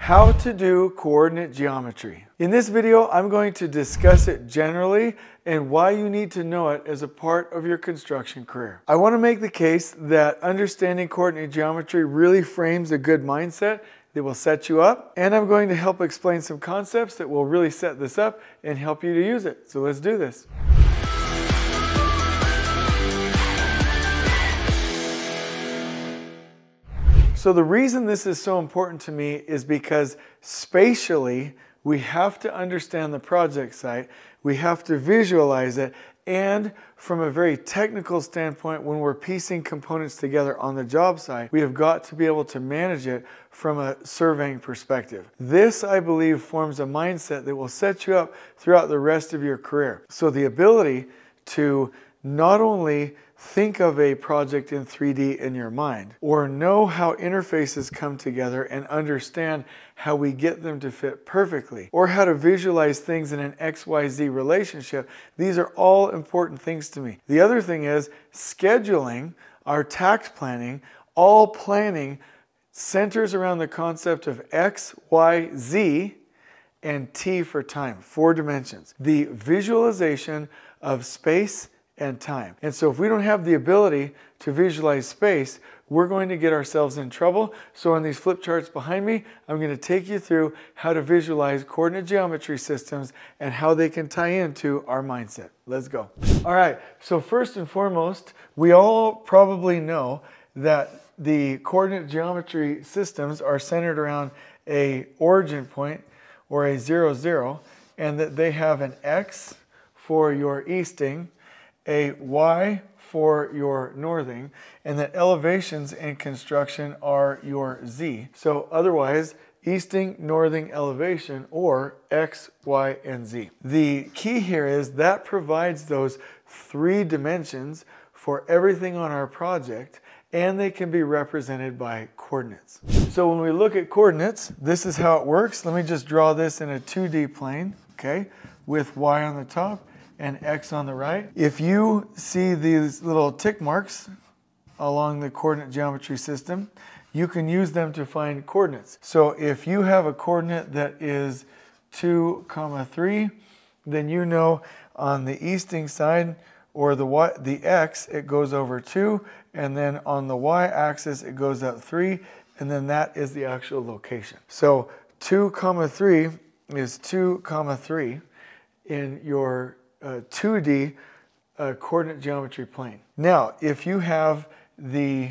How to do coordinate geometry. In this video, I'm going to discuss it generally and why you need to know it as a part of your construction career. I want to make the case that understanding coordinate geometry really frames a good mindset that will set you up, and I'm going to help explain some concepts that will really set this up and help you to use it. So let's do this. So the reason this is so important to me is because spatially, we have to understand the project site, we have to visualize it, and from a very technical standpoint, when we're piecing components together on the job site, we have got to be able to manage it from a surveying perspective. This, I believe, forms a mindset that will set you up throughout the rest of your career. So the ability to not only think of a project in 3D in your mind, or know how interfaces come together and understand how we get them to fit perfectly, or how to visualize things in an XYZ relationship. These are all important things to me. The other thing is scheduling, our tax planning, all planning centers around the concept of X, Y, Z, and T for time, 4 dimensions. The visualization of space and time. And so if we don't have the ability to visualize space, we're going to get ourselves in trouble. So on these flip charts behind me, I'm going to take you through how to visualize coordinate geometry systems and how they can tie into our mindset. Let's go. All right, so first and foremost, we all probably know that the coordinate geometry systems are centered around a origin point or a 0, 0, and that they have an X for your easting, a Y for your northing, and that elevations in construction are your Z. So otherwise, easting, northing, elevation, or X, Y, and Z. The key here is that provides those 3 dimensions for everything on our project, and they can be represented by coordinates. So when we look at coordinates, this is how it works. Let me just draw this in a 2D plane, okay, with Y on the top and X on the right. If you see these little tick marks along the coordinate geometry system, you can use them to find coordinates. So if you have a coordinate that is 2, 3, then you know on the easting side or the X, it goes over 2, and then on the Y axis, it goes up 3, and then that is the actual location. So 2, 3 is 2, 3 in your 2D coordinate geometry plane. Now, if you have the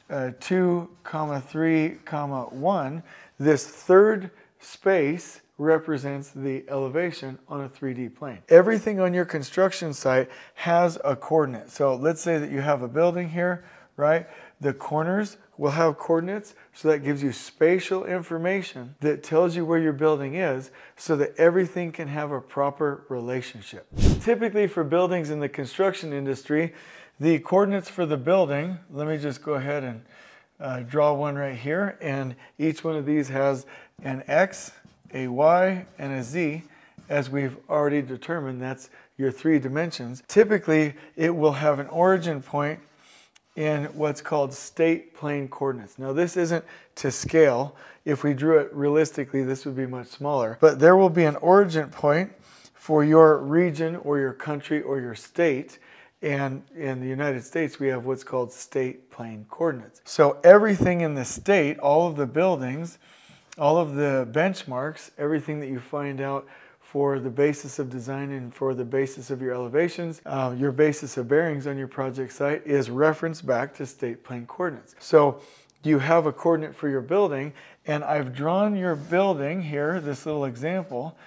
2, 3, 1, this third space represents the elevation on a 3D plane. Everything on your construction site has a coordinate. So let's say that you have a building here, right? The corners will have coordinates, so that gives you spatial information that tells you where your building is so that everything can have a proper relationship. Typically for buildings in the construction industry, the coordinates for the building, let me just go ahead and draw one right here, and each one of these has an X, a Y, and a Z, as we've already determined. That's your 3 dimensions. Typically, it will have an origin point in what's called state plane coordinates. Now this isn't to scale. If we drew it realistically, this would be much smaller. But there will be an origin point for your region or your country or your state. And in the United States, we have what's called state plane coordinates. So everything in the state, all of the buildings, all of the benchmarks, everything that you find out for the basis of design and for the basis of your elevations, your basis of bearings on your project site is referenced back to state plane coordinates. So you have a coordinate for your building, and I've drawn your building here, this little example,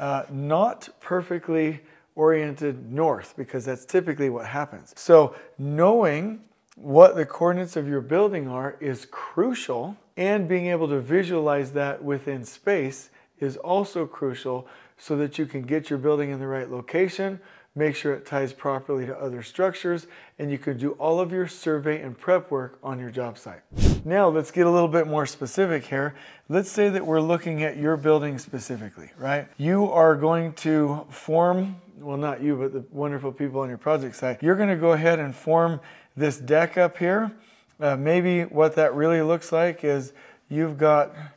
not perfectly oriented north, because that's typically what happens. So knowing what the coordinates of your building are is crucial, and being able to visualize that within space is also crucial so that you can get your building in the right location, make sure it ties properly to other structures, and you can do all of your survey and prep work on your job site. Now let's get a little bit more specific here. Let's say that we're looking at your building specifically, right? You are going to form, well, not you, but the wonderful people on your project site. You're going to go ahead and form this deck up here. Maybe what that really looks like is you've got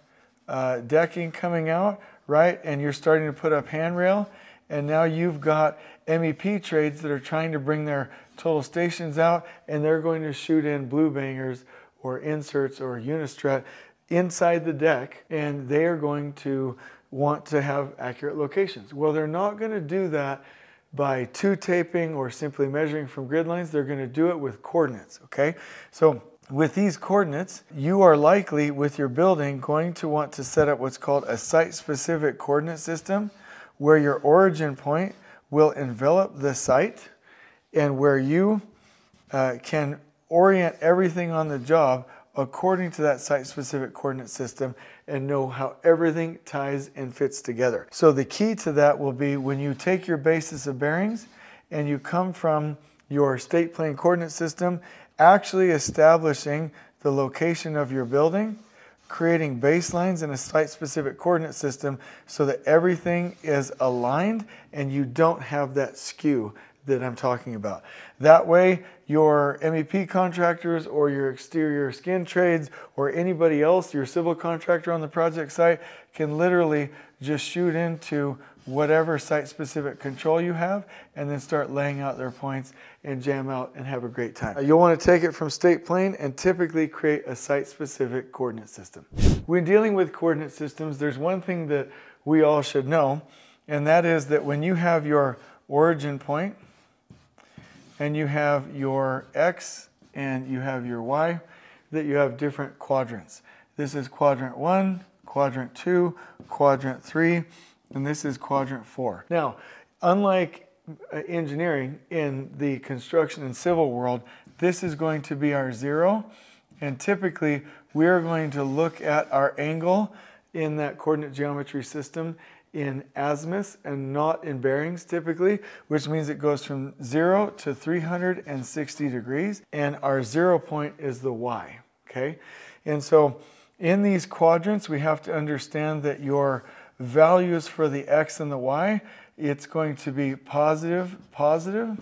decking coming out, right? And you're starting to put up handrail, and now you've got MEP trades that are trying to bring their total stations out, and they're going to shoot in blue bangers or inserts or unistrut inside the deck, and they are going to want to have accurate locations. Well, they're not going to do that by two taping or simply measuring from grid lines. They're going to do it with coordinates, okay? So with these coordinates, you are likely with your building going to want to set up what's called a site-specific coordinate system, where your origin point will envelop the site and where you can orient everything on the job according to that site-specific coordinate system and know how everything ties and fits together. So the key to that will be when you take your basis of bearings and you come from your state plane coordinate system, actually establishing the location of your building, creating baselines in a site-specific coordinate system so that everything is aligned and you don't have that skew that I'm talking about. That way, your MEP contractors or your exterior skin trades or anybody else, your civil contractor on the project site, can literally just shoot into whatever site-specific control you have and then start laying out their points and jam out and have a great time. You'll want to take it from state plane and typically create a site-specific coordinate system. When dealing with coordinate systems, there's one thing that we all should know, and that is that when you have your origin point and you have your X and you have your Y, that you have different quadrants. This is quadrant 1, quadrant 2, quadrant 3, and this is quadrant 4. Now, unlike engineering, in the construction and civil world, this is going to be our 0, and typically we are going to look at our angle in that coordinate geometry system in azimuths and not in bearings typically, which means it goes from 0 to 360 degrees, and our 0 point is the Y, okay? And so in these quadrants, we have to understand that your values for the X and the Y, it's going to be positive, positive.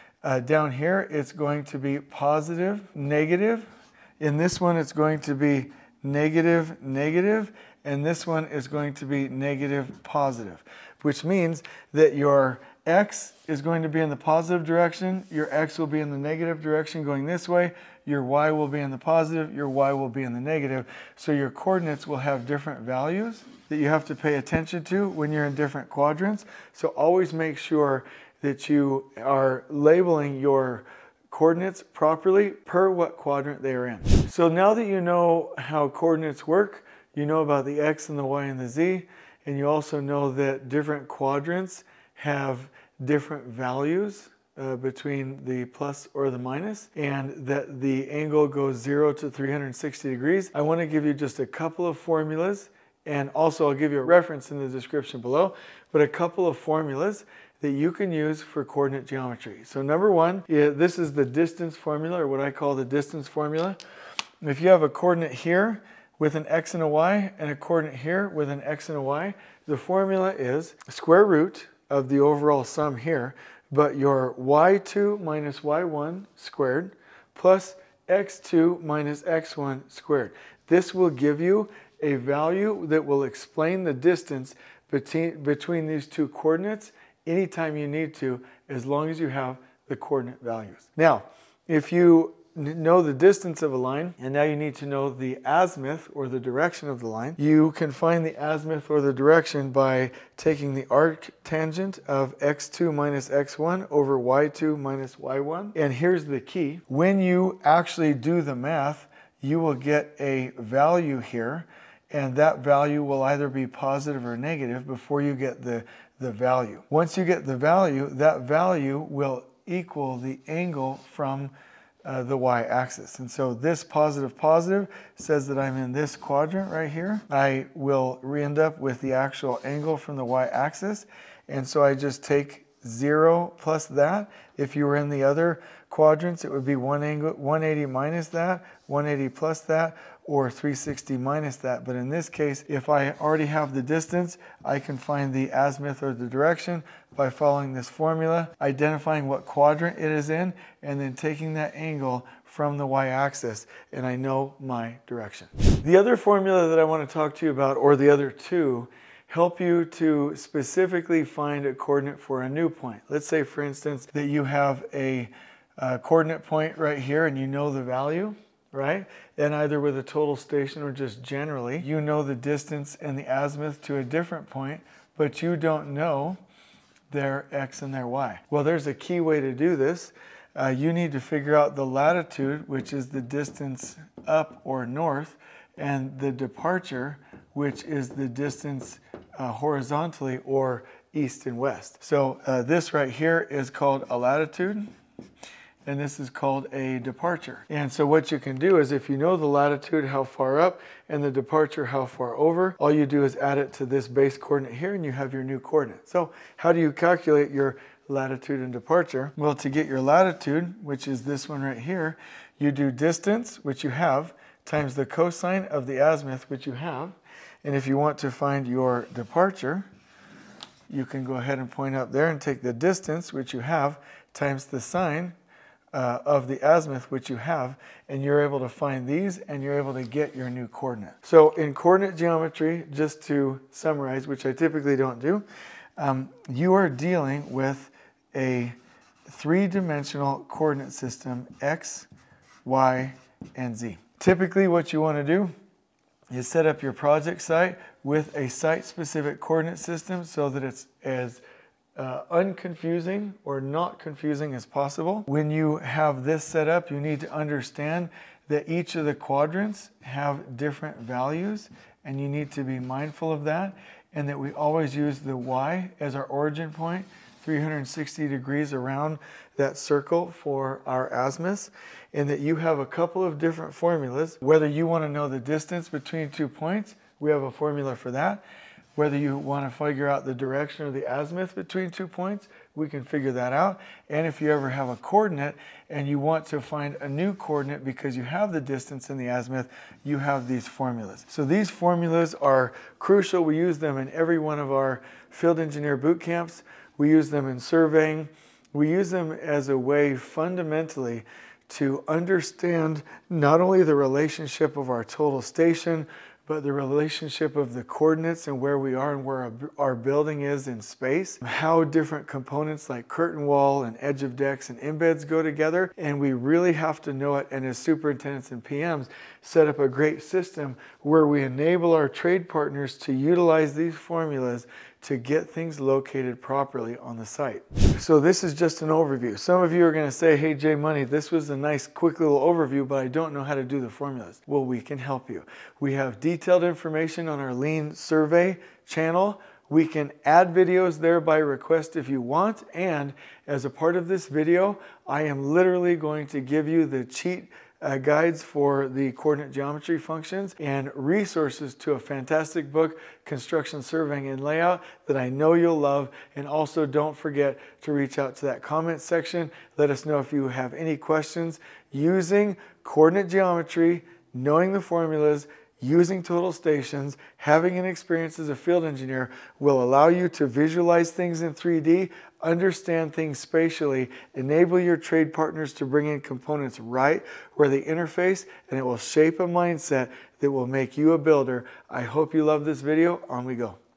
Down here, it's going to be positive, negative. In this one, it's going to be negative, negative. And this one is going to be negative, positive, which means that your X is going to be in the positive direction, your X will be in the negative direction going this way, your Y will be in the positive, your Y will be in the negative. So your coordinates will have different values that you have to pay attention to when you're in different quadrants. So always make sure that you are labeling your coordinates properly per what quadrant they are in. So now that you know how coordinates work, you know about the X and the Y and the Z, and you also know that different quadrants have different values between the plus or the minus, and that the angle goes 0 to 360 degrees. I want to give you just a couple of formulas, and also I'll give you a reference in the description below, but a couple of formulas that you can use for coordinate geometry. So number one, this is the distance formula, or what I call the distance formula. If you have a coordinate here with an X and a Y, and a coordinate here with an X and a Y, the formula is square root of the overall sum here, but your Y2 minus Y1 squared plus X2 minus X1 squared. This will give you a value that will explain the distance between these two coordinates anytime you need to, as long as you have the coordinate values. Now, if you know the distance of a line, and now you need to know the azimuth or the direction of the line, you can find the azimuth or the direction by taking the arctangent of x2 minus x1 over y2 minus y1. And here's the key. When you actually do the math, you will get a value here, and that value will either be positive or negative before you get the value. Once you get the value, that value will equal the angle from the y-axis. And so this positive positive says that I'm in this quadrant right here. I will end up with the actual angle from the y-axis, and so I just take 0 plus that. If you were in the other quadrants, it would be 180 minus that, 180 plus that, or 360 minus that. But in this case, if I already have the distance, I can find the azimuth or the direction by following this formula, identifying what quadrant it is in, and then taking that angle from the y-axis, and I know my direction. The other formula that I want to talk to you about, or the other two, help you to specifically find a coordinate for a new point. Let's say, for instance, that you have a coordinate point right here and you know the value, right? And either with a total station or just generally, you know the distance and the azimuth to a different point, but you don't know their x and their y. Well, there's a key way to do this. You need to figure out the latitude, which is the distance up or north, and the departure, which is the distance horizontally or east and west. So this right here is called a latitude, and this is called a departure. And so what you can do is, if you know the latitude, how far up, and the departure, how far over, all you do is add it to this base coordinate here and you have your new coordinate. So how do you calculate your latitude and departure? Well, to get your latitude, which is this one right here, you do distance, which you have, times the cosine of the azimuth, which you have. And if you want to find your departure, you can go ahead and point up there and take the distance, which you have, times the sine of the azimuth, which you have, and you're able to find these and you're able to get your new coordinate. So in coordinate geometry, just to summarize, which I typically don't do, you are dealing with a three-dimensional coordinate system, x, y, and z. Typically what you want to do is set up your project site with a site-specific coordinate system so that it's as unconfusing or not confusing as possible. When you have this set up, you need to understand that each of the quadrants have different values, and you need to be mindful of that, and that we always use the y as our origin point, 360 degrees around that circle for our azimuths, and that you have a couple of different formulas. Whether you want to know the distance between 2 points, we have a formula for that. Whether you want to figure out the direction of the azimuth between 2 points, we can figure that out. And if you ever have a coordinate and you want to find a new coordinate because you have the distance and the azimuth, you have these formulas. So these formulas are crucial. We use them in every one of our field engineer boot camps. We use them in surveying. We use them as a way fundamentally to understand not only the relationship of our total station, but the relationship of the coordinates and where we are and where our building is in space, how different components like curtain wall and edge of decks and embeds go together, and we really have to know it, and as superintendents and PMs, set up a great system where we enable our trade partners to utilize these formulas to get things located properly on the site. So this is just an overview. Some of you are going to say, hey J Money, this was a nice quick little overview, but I don't know how to do the formulas. Well, we can help you. We have detailed information on our Lean Survey channel. We can add videos there by request if you want, and as a part of this video, I am literally going to give you the cheat guides for the coordinate geometry functions and resources to a fantastic book, Construction Surveying and Layout, that I know you'll love. And also don't forget to reach out to that comment section. Let us know if you have any questions. Using coordinate geometry, knowing the formulas, using total stations, having an experience as a field engineer will allow you to visualize things in 3D, understand things spatially, enable your trade partners to bring in components right where they interface, and it will shape a mindset that will make you a builder. I hope you love this video. On we go.